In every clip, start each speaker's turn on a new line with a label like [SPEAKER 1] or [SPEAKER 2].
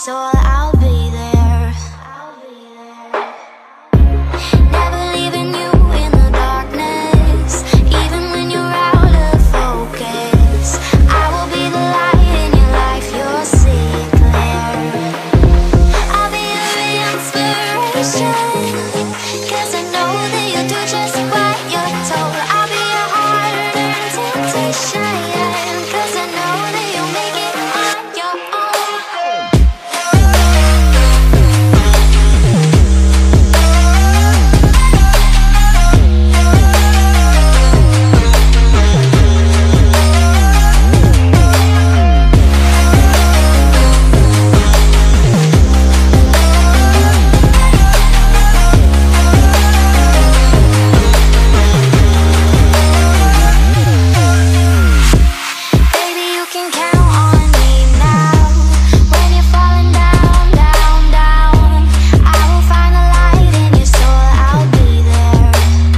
[SPEAKER 1] soul, I'll be there. Never leaving you in the darkness, even when you're out of focus. I will be the light in your life, you'll see it clear. I'll be your inspiration, 'cause I know that you'll do just what you're told. I'll be your hard-earned temptation, 'cause I know that you'll make it on your own. Baby, you can count on me now. When you're falling down, down, down, I will find the light in your soul, I'll be there.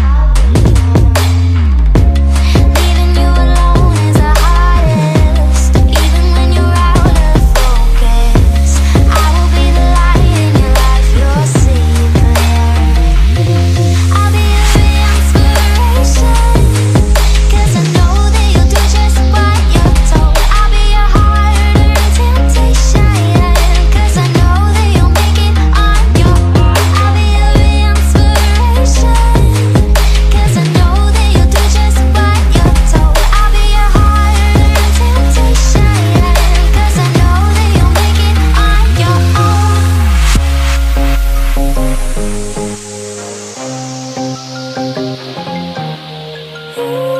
[SPEAKER 1] Leaving you alone is the hardest, even when you're out of focus. I will be the light in your life, you'll see it clear. I'll be your inspiration, 'cause I know that you'll do just what you're told. I'll be your hard-earned temptation, 'cause I know that you'll make it on your own. I'll be your inspiration, 'cause I know that you'll do just what you're told. I'll be your hard-earned temptation, 'cause I know that you'll make it on your own.